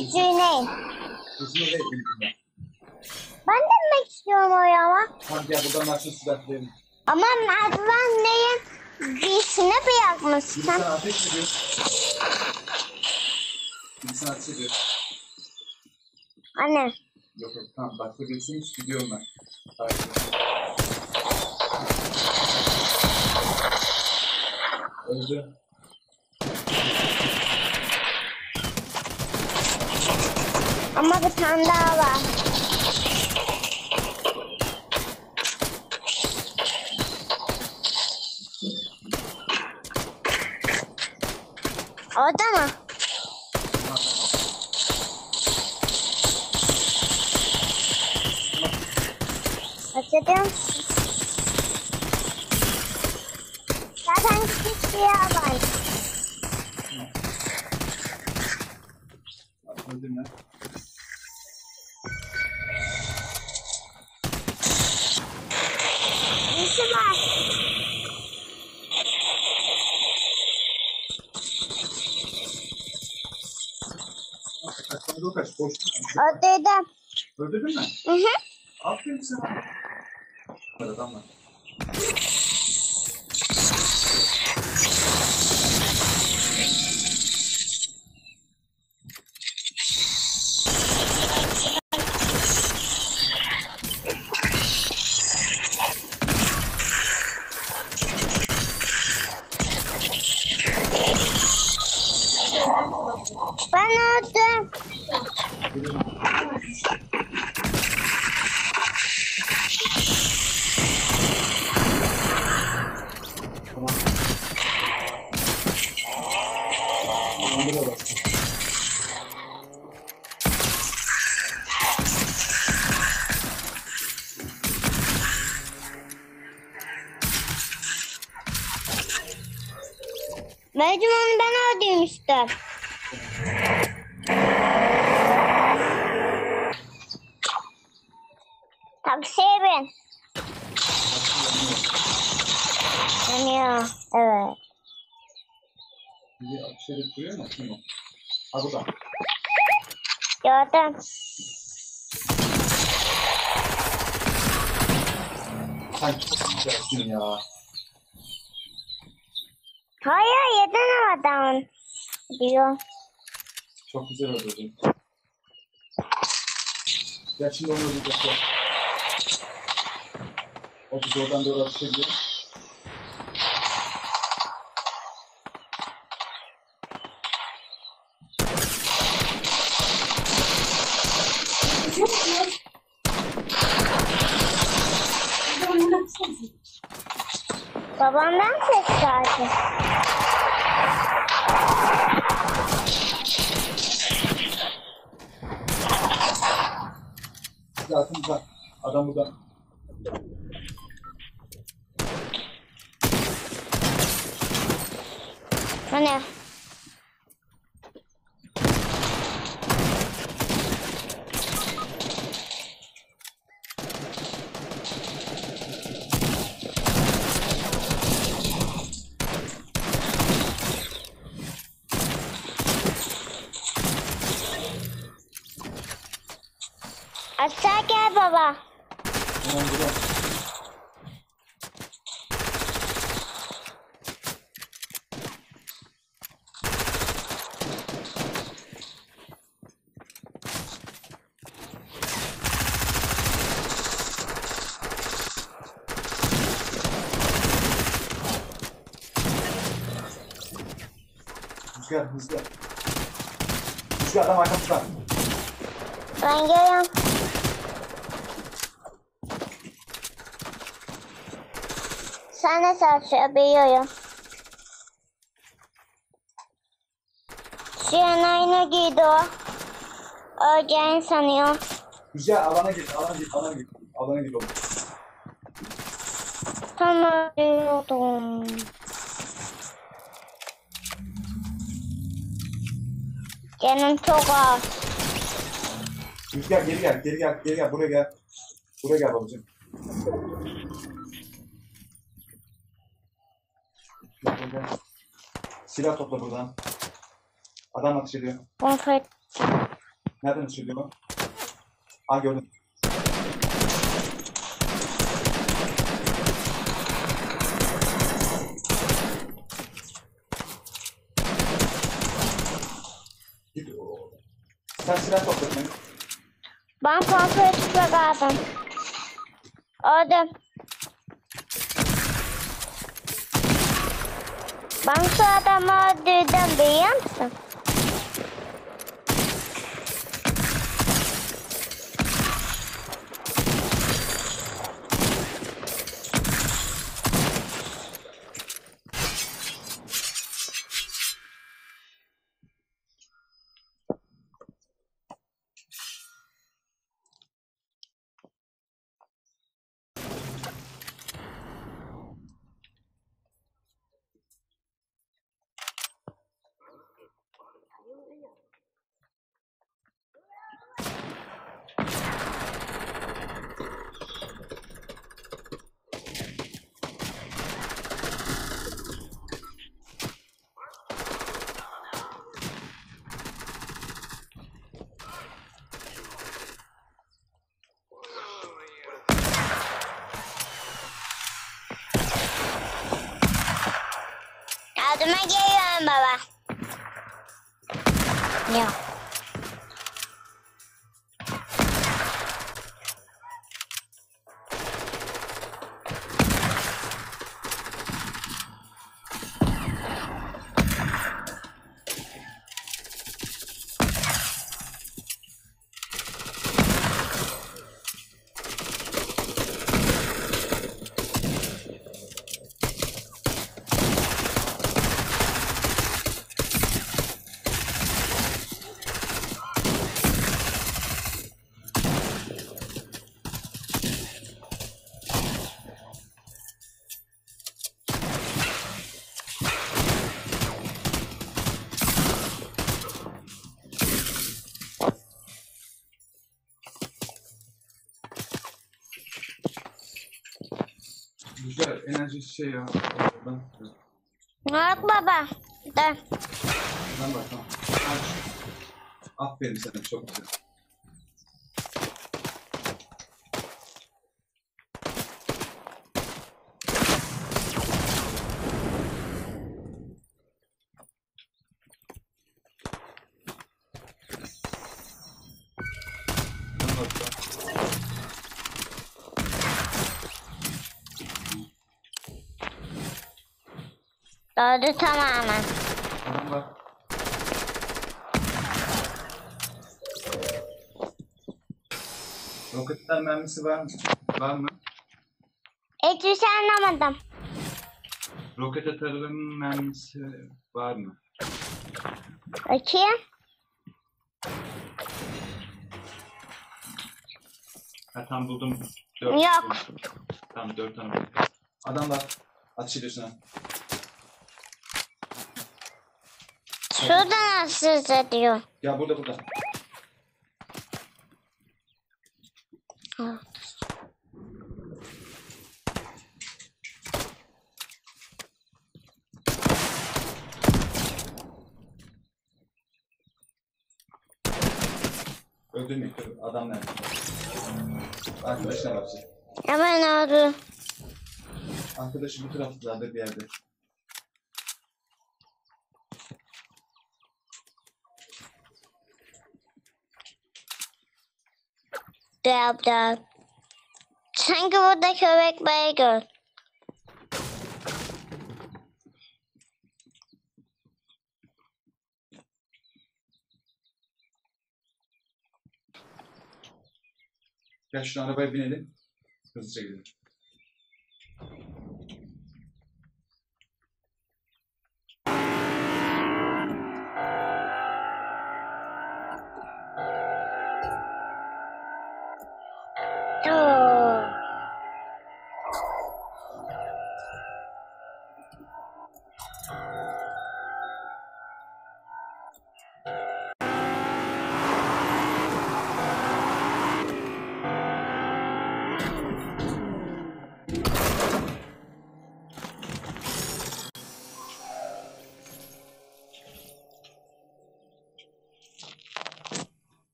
küçüğüneyim. Küçüğüne değil büyüğüne. Ben de bilmek istiyorum oraya ama. Tamam gel buradan başla silahlayalım. Ama merdivenlerin birisine bırakmışsın. Birisi ateş ediyor. Birisi ateş ediyor. Anne. Yok yok tamam başka birisiymiş gidiyorum ben. Hayır. Öldü. Ama bir tane daha var. Orada mı? Açıyorum. Zaten küçük bir yer var. Öldüm ya. Birisi var. Kaç, kaç, boş. Öldürdüm. Öldürdün mü? Hı hı. Aferin sana. Tamam. Ben öldüm. Belki onu ben öldürmüştüm. Taksiye bin. Yanıyor. Evet. Bir ateşleri duruyor mu? Kim o? Ha burada. Gördüm. Sen çok güzelsin ya. Hayır, yedin adam diyor. Çok güzel öldürdün. Gel şimdi onu öldüreceğiz. Gel. O biz oradan doğru atışabiliriz. Babamdan ses geldi. Zaten bak. Adam burada. Hani? Aşağı gel baba. Tamam burada. Rüzgar hızlı. Rüzgar adam arkamızda. Ben geliyorum. Sen de çalışabiliyorum. Şu yanayına giydi o. Öleceğini sanıyor. Rüzgar alana git, alana git, alana git. Alana git oğlum. Tam ölüyordum. Canım çok az. Rüzgar geri gel, geri gel, geri gel. Buraya gel. Buraya gel babacığım. Gel. Silah topla buradan. Adam ateş ediyor. Konfet. Nereden açılıyor bu? Aa gördüm. Git. Sen silah topla beni. Ben kontrol tüfek aldım. Aldım. Ben şu adamı öldürdüm biliyor musun? Yardıma geliyorum baba. Yok. Güzel enerji şey ya. Yok baba. Dur. Ben bak tamam. Aferin sana çok güzel. Doğru tamamen. Tamam bak. Roketler mermisi var mı? Var mı? Hiçbir şey anlamadım. Roket atarının mermisi var mı? Bakayım. Ha tam buldum. Yok. Tamam 4 tane. Adam bak. Ateş ediyorsun ha. Şurada nasıl ediyor? Ya burada. Öldürmeyin. Adam nerede? Arkadaşına bakacak. Hemen oldu. Arkadaşı bu taraflarda bir yerde. Dev. Sanki burada köpek balığı gör. Gel şu arabaya binelim. Hızlıca gidelim.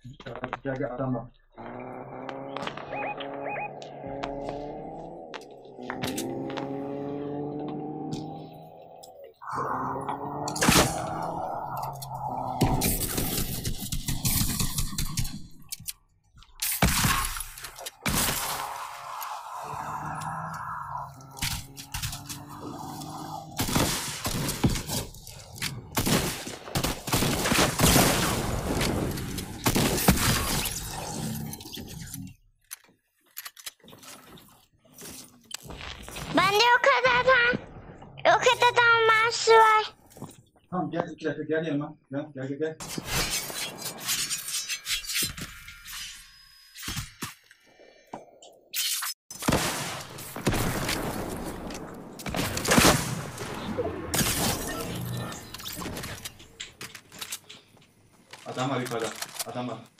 Gel adam var. Bende o kadar marşı var. Tamam gel 2 dakika gel yanıma. Gel. Adam var yukarıda. Adam var.